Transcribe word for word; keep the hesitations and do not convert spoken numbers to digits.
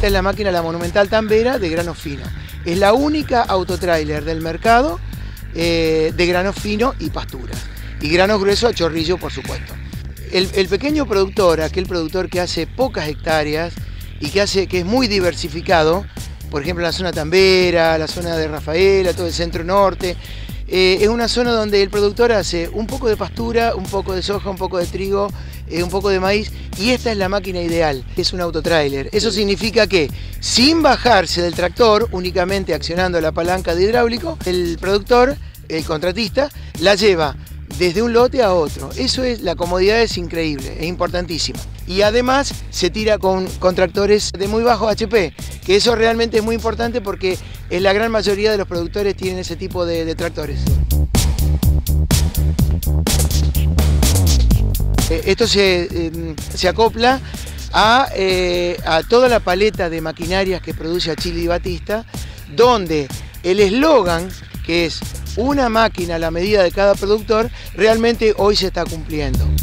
esta es la máquina, la Monumental Tambera de grano fino. Es la única autotráiler del mercado eh, de grano fino y pasturas. Y grano grueso a chorrillo, por supuesto. El, el pequeño productor, aquel productor que hace pocas hectáreas y que, hace, que es muy diversificado, por ejemplo la zona Tambera, la zona de Rafaela, todo el centro norte, eh, es una zona donde el productor hace un poco de pastura, un poco de soja, un poco de trigo, eh, un poco de maíz, y esta es la máquina ideal, es un autotráiler. Eso significa que sin bajarse del tractor, únicamente accionando la palanca de hidráulico, el productor, el contratista, la lleva desde un lote a otro. Eso es, la comodidad es increíble, es importantísima. Y además se tira con, con tractores de muy bajo H P, que eso realmente es muy importante porque en la gran mayoría de los productores tienen ese tipo de, de tractores. Esto se, eh, se acopla a, eh, a toda la paleta de maquinarias que produce Achille Di Battista, donde el eslogan, que es una máquina a la medida de cada productor, realmente hoy se está cumpliendo.